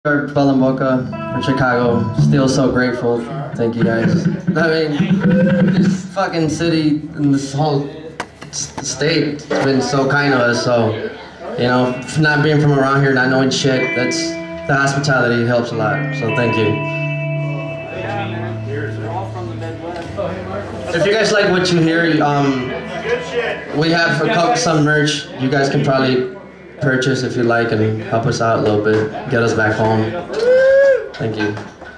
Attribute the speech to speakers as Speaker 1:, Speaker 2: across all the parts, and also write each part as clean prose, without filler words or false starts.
Speaker 1: Bella Mocha from Chicago. Still so grateful. Thank you guys. I mean, this fucking city and this whole state has been so kind to us. So, you know, not being from around here, not knowing shit, that's the hospitality helps a lot. So thank you. If you guys like what you hear, we have some merch you guys can probably purchase if you like and help us out a little bit, get us back home. Thank you.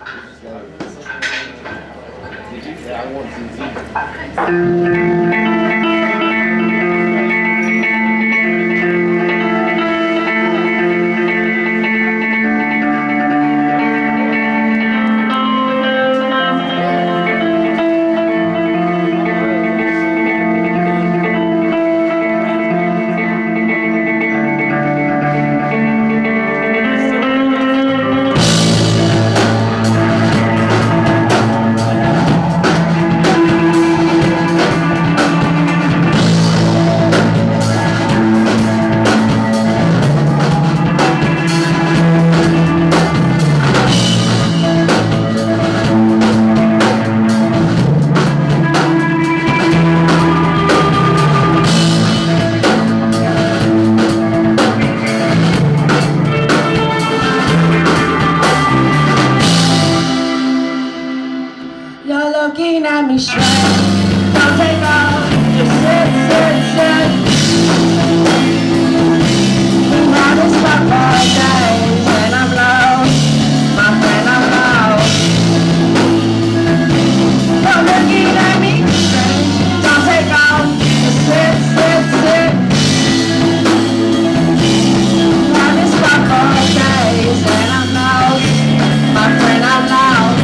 Speaker 2: Looking at me straight, don't take off, just sit. All this fuck all days, and I'm low, my friend, I'm low. You're looking at me straight, don't take off, just sit. All this fuck all days, and I'm low, my friend, I'm low.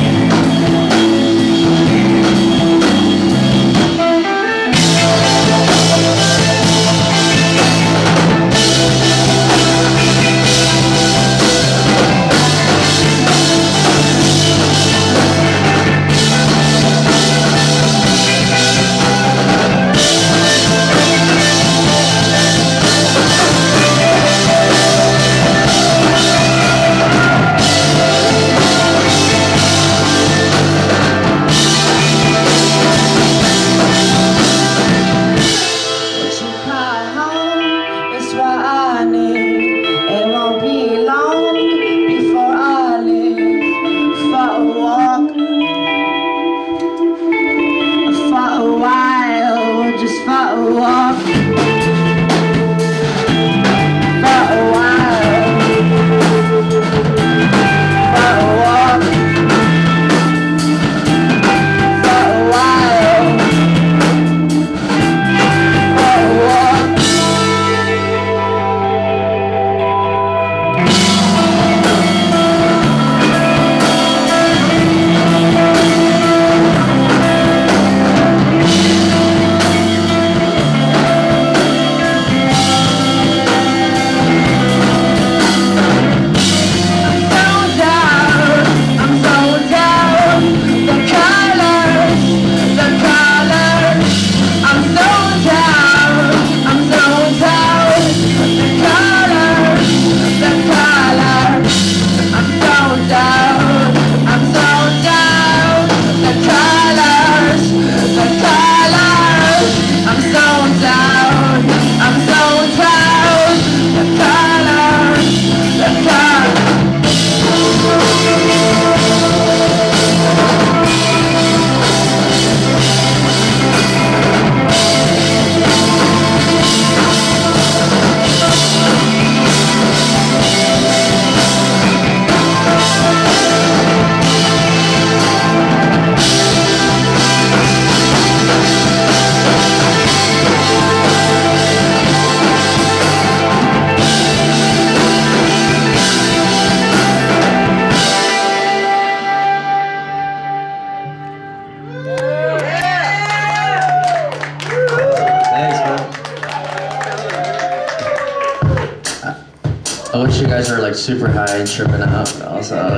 Speaker 1: I wish you guys are like super high and tripping out, but also.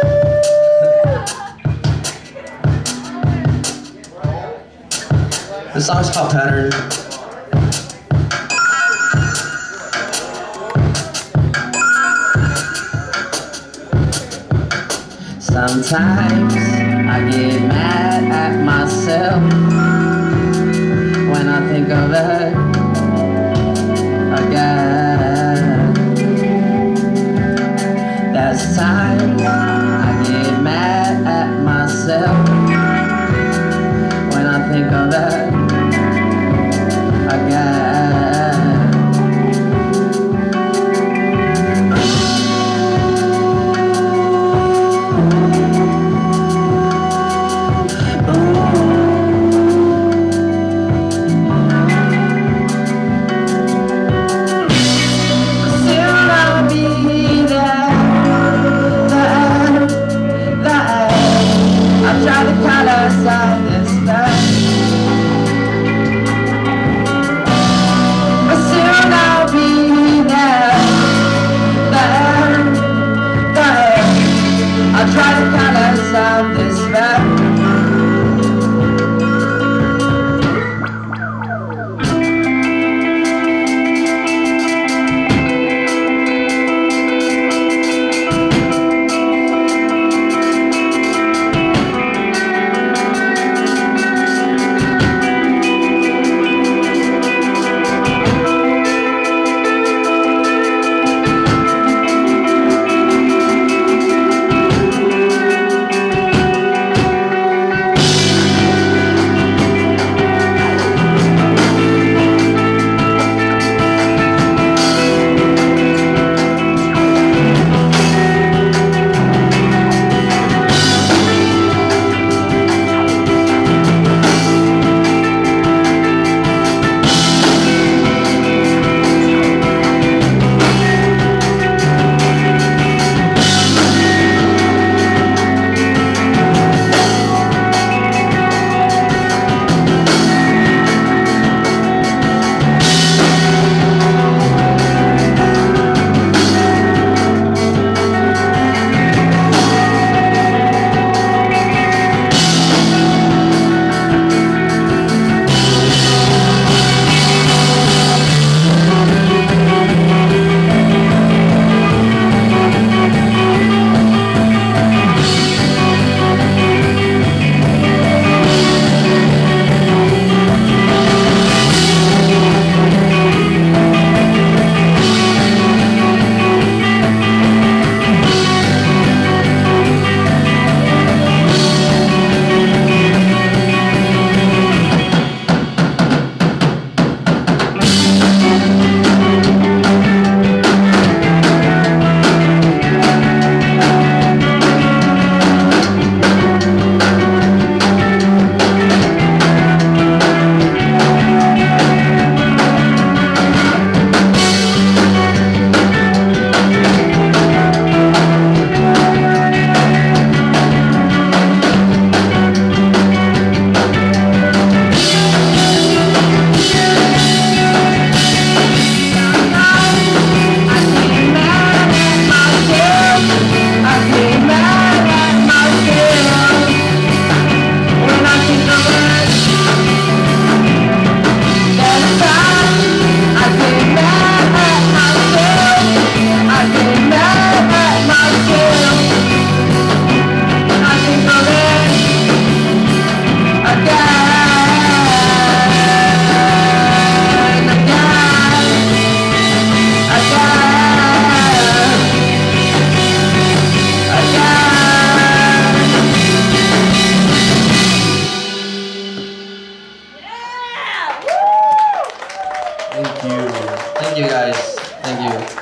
Speaker 1: This song's called Pattern. Sometimes I get mad at myself when I think of it again. There's times I get mad at myself when I think of it again. Try to color aside this stuff, but soon I'll be there. I'll try to color aside this stuff. Thank you guys. Thank you.